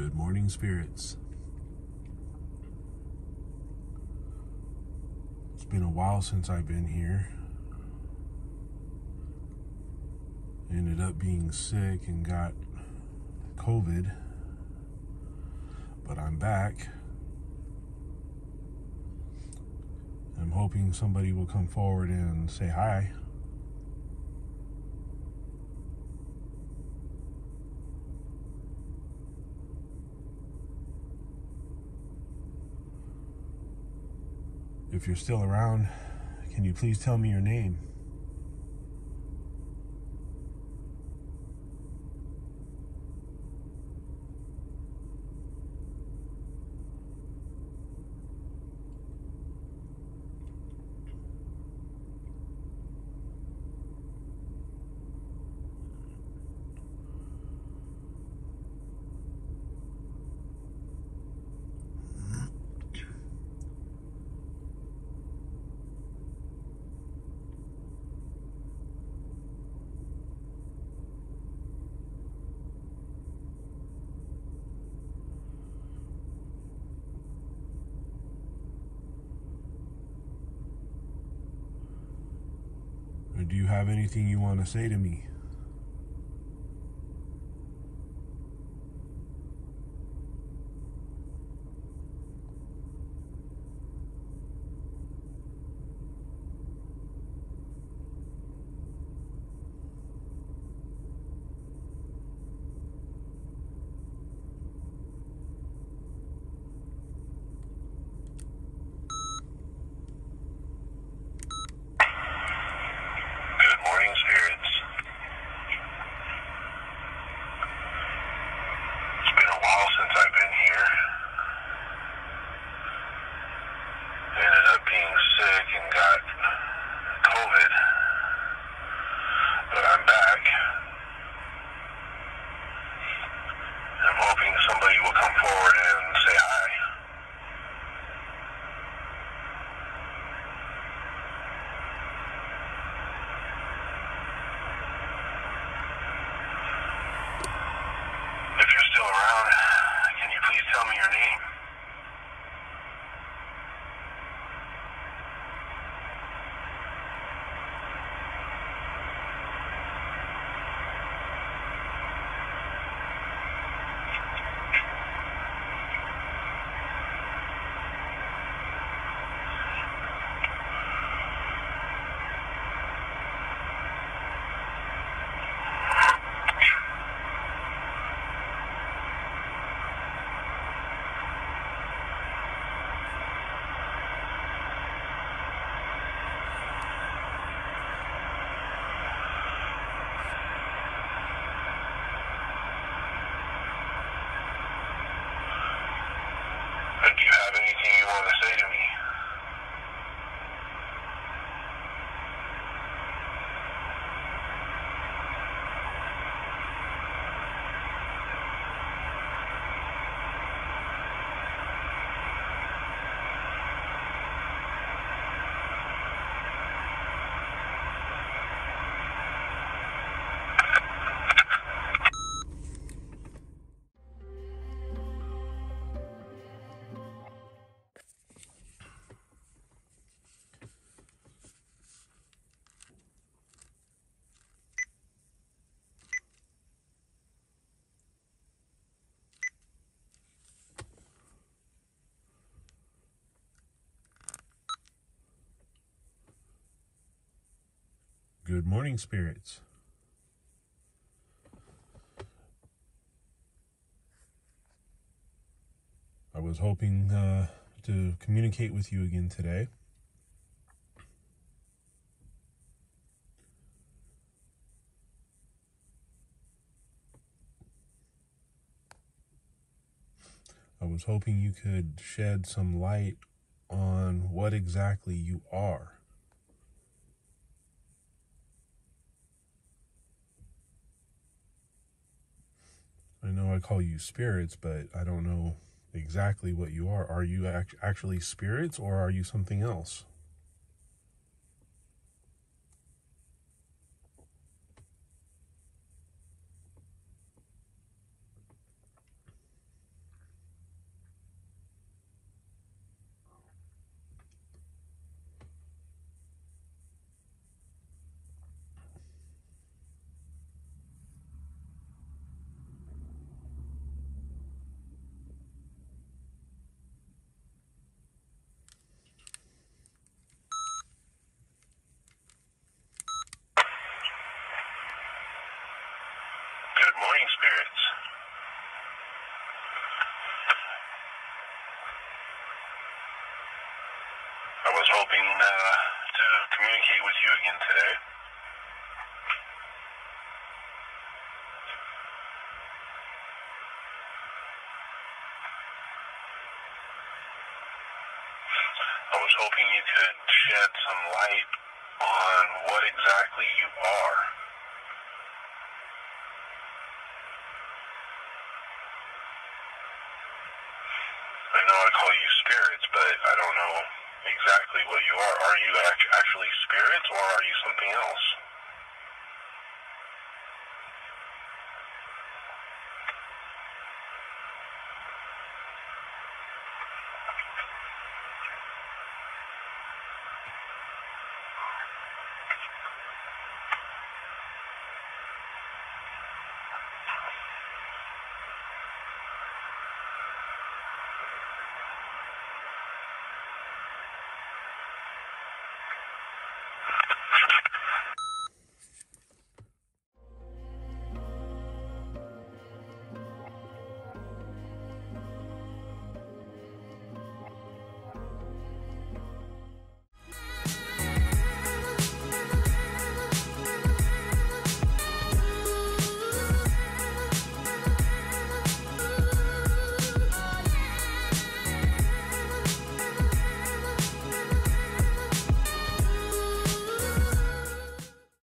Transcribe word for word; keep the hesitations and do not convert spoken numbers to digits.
Good morning, spirits. It's been a while since I've been here. Ended up being sick and got COVID, but I'm back. I'm hoping somebody will come forward and say hi. If you're still around, can you please tell me your name? Or do you have anything you want to say to me? Good morning, spirits. I was hoping uh, to communicate with you again today. I was hoping you could shed some light on what exactly you are. I know I call you spirits, but I don't know exactly what you are. Are you act- actually spirits, or are you something else? was hoping uh, to communicate with you again today. I was hoping you could shed some light on what exactly you are. I know I call you spirits, but I don't know exactly what you are. Are you actually spirits, or are you something else?